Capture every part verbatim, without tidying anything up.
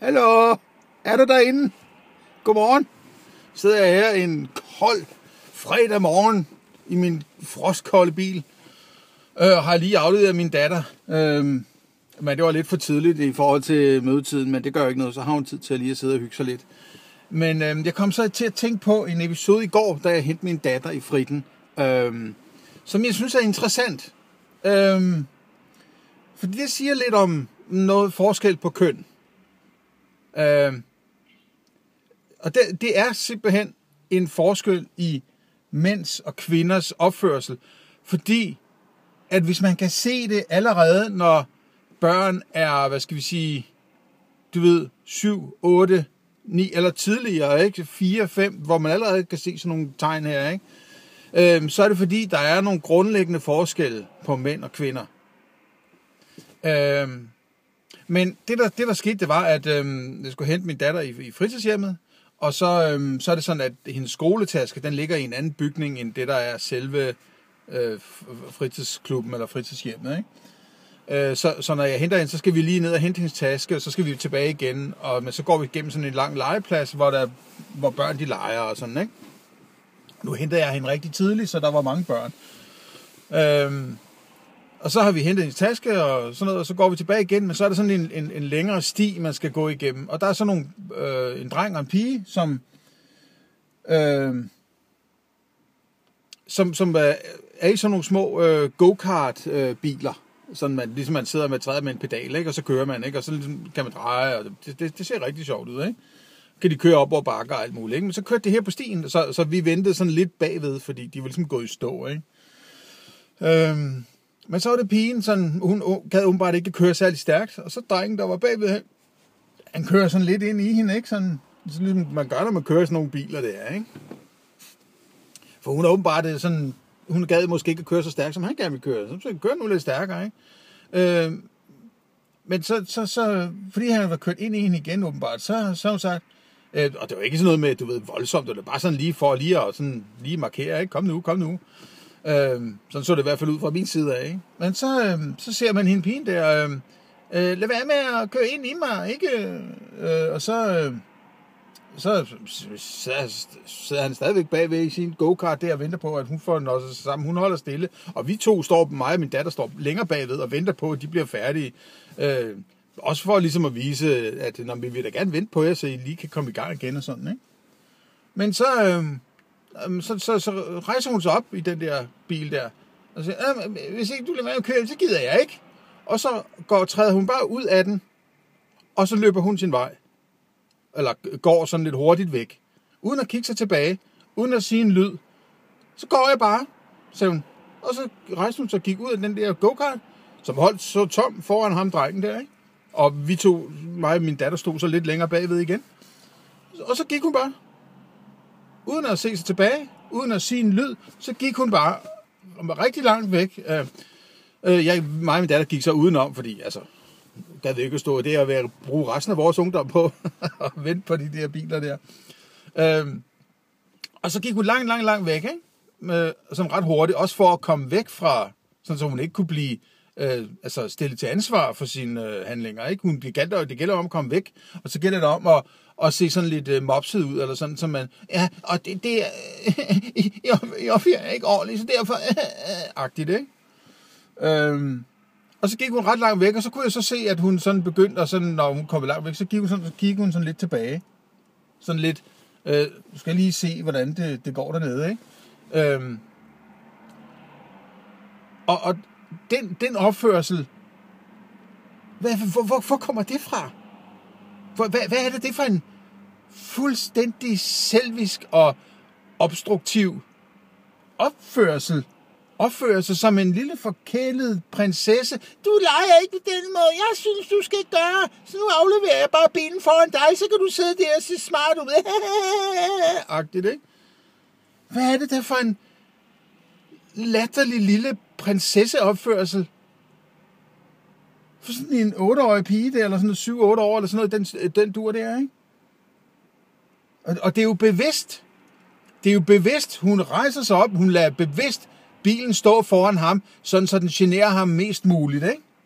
Hallo, er du derinde? Godmorgen. Sidder jeg her en kold fredag morgen i min frostkolde bil. Øh, har lige afleveret min datter. Øh, men det var lidt for tidligt i forhold til mødetiden, men det gør jo ikke noget. Så har hun tid til at lige at sidde og hygge sig lidt. Men øh, jeg kom så til at tænke på en episode i går, da jeg hentede min datter i fritten, øh, som jeg synes er interessant. Øh, fordi det siger lidt om noget forskel på køn. Øh, og det, det er simpelthen en forskel i mænds og kvinders opførsel. Fordi at hvis man kan se det allerede, når børn er, hvad skal vi sige, du ved, syv, otte, ni eller tidligere, ikke? fire, fem, hvor man allerede kan se sådan nogle tegn her, ikke? Øhm, så er det fordi, der er nogle grundlæggende forskelle på mænd og kvinder. Øhm, men det der, det der skete, det var, at øhm, jeg skulle hente min datter i, i fritidshjemmet, og så, øhm, så er det sådan, at hendes skoletaske, den ligger i en anden bygning, end det der er selve øh, fritidsklubben eller fritidshjemmet, ikke? Så, så når jeg henter hende, så skal vi lige ned og hente hendes taske, og så skal vi tilbage igen, og men så går vi igennem sådan en lang legeplads, hvor, der, hvor børn de leger og sådan, ikke? Nu henter jeg hende rigtig tidligt, så der var mange børn. Øhm, og så har vi hentet hendes taske og sådan noget, og så går vi tilbage igen, men så er der sådan en, en, en længere sti, man skal gå igennem. Og der er sådan nogle, øh, en dreng og en pige, som, øh, som, som er, er i sådan nogle små øh, go-kart-biler. Øh, Sådan man, ligesom man sidder med træder med en pedal, ikke? Og så kører man, ikke? Og så ligesom kan man dreje, og det, det, det ser rigtig sjovt ud, ikke? Kan de køre op over bakker og alt muligt, ikke? Men så kørte det her på stien, så, så vi ventede sådan lidt bagved, fordi de var ligesom gået i stå, ikke? Øhm, men så var det pigen, sådan, hun gad åbenbart ikke køre særlig stærkt, og så drengen, der var bagved, han kører sådan lidt ind i hende, ikke? Sådan, sådan ligesom man gør, når man kører sådan nogle biler der, ikke? For hun er åbenbart sådan... Hun gad måske ikke at køre så stærkt, som han gerne vil køre. Så kører nu lidt stærkere, ikke? Øh, men så, så, så, fordi han var kørt ind i hende igen, åbenbart, så, så har hun sagt, øh, og det var ikke sådan noget med, du ved, voldsomt, eller bare sådan lige for lige at sådan, lige markere, ikke? Kom nu, kom nu. Øh, sådan så det i hvert fald ud fra min side af, ikke? Men så, øh, så ser man hende pigen der, øh, øh, lad være med at køre ind i mig, ikke? Øh, og så... Øh, Så sidder han stadigvæk bagved i sin go-kart der og venter på, at hun får den også sammen. Hun holder stille, og vi to står, mig og min datter står længere bagved og venter på, at de bliver færdige. Øh, også for ligesom at vise, at når vi vil da gerne vente på jer, så I lige kan komme i gang igen og sådan, ikke? Men så, øh, så, så, så rejser hun sig op i den der bil der, og siger, hvis ikke du lader være at køre, så gider jeg ikke. Og så går, træder hun bare ud af den, og så løber hun sin vej. Eller går sådan lidt hurtigt væk, uden at kigge sig tilbage, uden at sige en lyd. Så går jeg bare, sagde hun. Og så rejste hun sig og gik ud af den der go-kart, som holdt så tom foran ham, drengen der, ikke? Og vi to, mig og min datter, stod så lidt længere bagved igen. Og så gik hun bare, uden at se sig tilbage, uden at sige en lyd, så gik hun bare rigtig langt væk. Jeg, mig og min datter gik så udenom, fordi altså... gad ikke at stå der og være, bruge resten af vores ungdom på at vente på de der biler der. Øhm, og så gik hun langt, langt, langt væk, ikke? Med, som ret hurtigt, også for at komme væk fra, sådan så hun ikke kunne blive øh, altså stillet til ansvar for sine øh, handlinger, ikke? Hun, det, gælder, det gælder om at komme væk, og så gælder det om at, at se sådan lidt øh, mopset ud, eller sådan, så man, ja, og det, det er, øh, jeg, jeg opfører ikke ordentligt, så derfor, øh, øh, agtigt, ikke? Øhm, Og så gik hun ret langt væk, og så kunne jeg så se, at hun sådan begyndte, og sådan, når hun kom langt væk, så gik hun sådan, så gik hun sådan lidt tilbage. Sådan lidt, øh, du skal lige se, hvordan det, det går dernede, ikke? Øhm, og og den, den opførsel, hvad, hvor, hvor, hvor kommer det fra? Hvor, hvad, hvad er det, det for en fuldstændig selvisk og obstruktiv opførsel? Opfører sig som en lille forkælet prinsesse. Du leger ikke på den måde. Jeg synes, du skal gøre. Så nu afleverer jeg bare bilen foran dig, så kan du sidde der og se smart ud. Agtigt, ikke? Hvad er det der for en latterlig lille prinsesseopførsel? For sådan en otteårig pige der, eller sådan noget syv otte år, eller sådan noget, den, den dur der, ikke? Og, og det er jo bevidst. Det er jo bevidst. Hun rejser sig op. Hun lader bevidst bilen står foran ham, sådan så den generer ham mest muligt, ikke?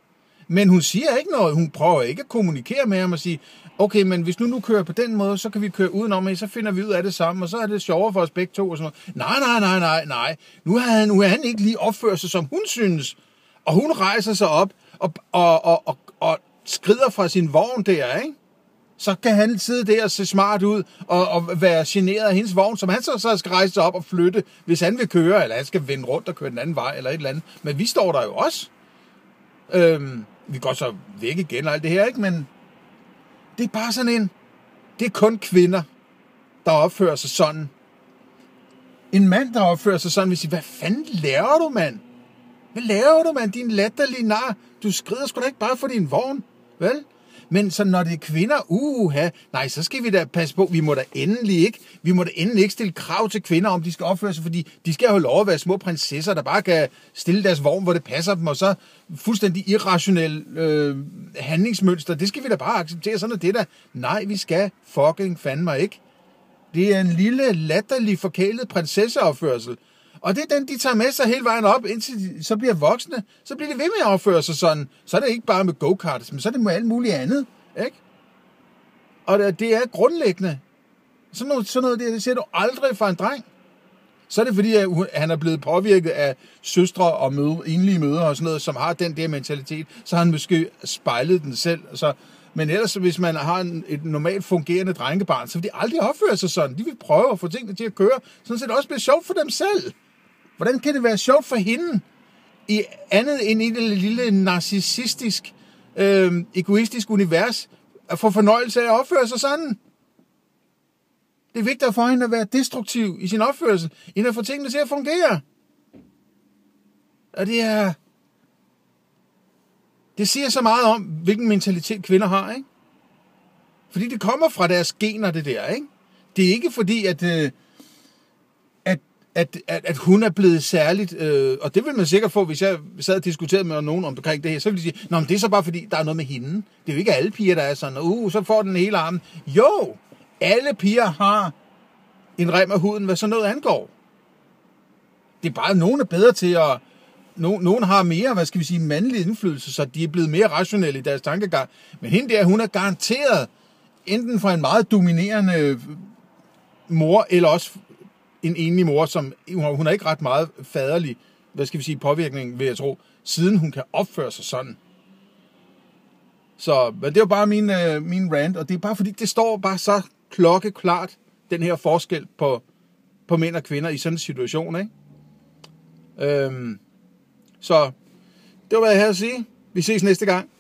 Men hun siger ikke noget. Hun prøver ikke at kommunikere med ham og sige, okay, men hvis nu nu kører på den måde, så kan vi køre udenom, så finder vi ud af det sammen, og så er det sjovere for os begge to. Og sådan noget. Nej, nej, nej, nej, nej. Nu har han, nu er han ikke lige opført sig, som hun synes. Og hun rejser sig op og, og, og, og, og skrider fra sin vogn der, ikke? Så kan han sidde der og se smart ud og, og være generet af hendes vogn, som han så, så skal rejse sig op og flytte, hvis han vil køre, eller han skal vende rundt og køre den anden vej, eller et eller andet. Men vi står der jo også. Øhm, vi går så væk igen og alt det her, ikke? Men det er bare sådan en... Det er kun kvinder, der opfører sig sådan. En mand, der opfører sig sådan, vil sige, hvad fanden laver du, mand? Hvad laver du, mand? Din latterlige nar. Du skrider sgu da ikke bare for din vogn, vel? Men så når det er kvinder, uha, nej, så skal vi da passe på. Vi må da endelig ikke, vi må da endelig ikke stille krav til kvinder, om de skal opføre sig, fordi de skal jo lov at være små prinsesser, der bare kan stille deres vogn, hvor det passer dem, og så fuldstændig irrationel øh, handlingsmønster. Det skal vi da bare acceptere, sådan er det der. Nej, vi skal fucking fandme ikke. Det er en lille, latterlig, forkælet prinsesseopførsel. Og det er den, de tager med sig hele vejen op, indtil de så bliver voksne. Så bliver de ved med at opføre sig sådan. Så er det ikke bare med go-karts, men så er det med alt muligt andet. Ikke? Og det er grundlæggende. Sådan noget, sådan noget der, det ser du aldrig fra en dreng. Så er det fordi, at han er blevet påvirket af søstre og møde, enlige mødre og sådan noget, som har den der mentalitet. Så har han måske spejlet den selv. Så, men ellers, hvis man har en, et normalt fungerende drengebarn, så vil de aldrig opføre sig sådan. De vil prøve at få tingene til at køre, sådan så det også bliver sjovt for dem selv. Hvordan kan det være sjovt for hende, i andet end i et lille narcissistisk, øh, egoistisk univers, at få fornøjelse af at opføre sig sådan? Det er vigtigt for hende at være destruktiv i sin opførsel, end at få tingene til at fungere. Og det er... Det siger så meget om, hvilken mentalitet kvinder har, ikke? Fordi det kommer fra deres gener, det der, ikke? Det er ikke fordi, at... Øh, At, at, at hun er blevet særligt, øh, og det vil man sikkert få, hvis jeg sad og diskuterede med nogen omkring det her, så ville de sige, nå, men det er så bare fordi, der er noget med hende. Det er jo ikke alle piger, der er sådan, uh, så får den hele armen. Jo, alle piger har en rem af huden, hvad så noget angår. Det er bare, at nogen er bedre til at, no, nogen har mere, hvad skal vi sige, mandlig indflydelse, så de er blevet mere rationelle i deres tankegang. Men hende der, hun er garanteret, enten fra en meget dominerende mor, eller også en enlig mor, som hun har ikke ret meget faderlig, hvad skal vi sige, påvirkning, vil jeg tro, siden hun kan opføre sig sådan. Så men det er jo bare min, øh, min rant, og det er bare fordi, det står bare så klokkeklart, den her forskel på, på mænd og kvinder i sådan en situation, ikke? Øhm, så det var, hvad jeg havde at sige. Vi ses næste gang.